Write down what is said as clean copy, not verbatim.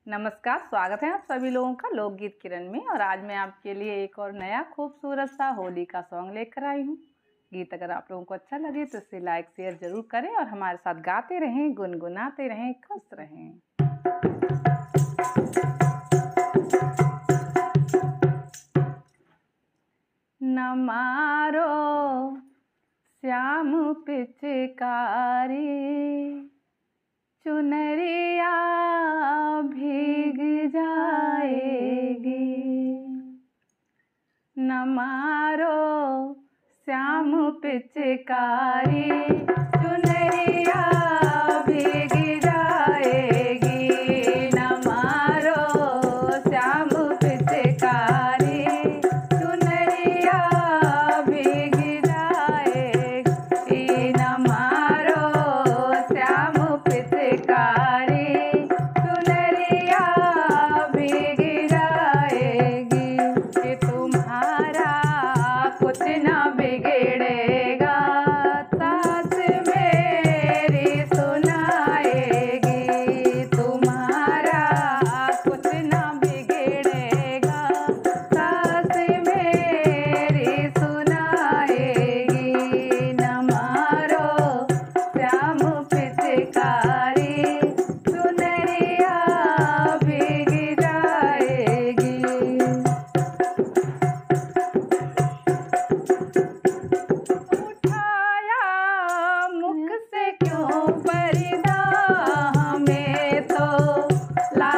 नमस्कार, स्वागत है आप सभी लोगों का लोकगीत किरण में। और आज मैं आपके लिए एक और नया खूबसूरत सा होली का सॉन्ग लेकर आई हूँ। गीत अगर आप लोगों को अच्छा लगे तो इसे लाइक शेयर जरूर करें और हमारे साथ गाते रहें, गुनगुनाते रहें, खुश रहें। न मारो श्याम पिचकारी, चुनरिया भीग जाएगी। न मारो श्याम पिचकारी, चुनरिया भीग जाएगी। न मारो श्याम पिचकारी, चुनरिया भीग जाएगी। न मारो श्याम पिचकारी, चुनरिया भीग जाएगी। कि तुम्हारा कुछ न बिगड़ेगा, सास मेरी सुनाएगी। तुम्हारा कुछ न बिगड़ेगा, सास मेरी सुनाएगी। न मारो श्याम पिचकारी, चुनरिया भीग जाएगी। उठाया मुख से क्यों पर्दा, हमें तो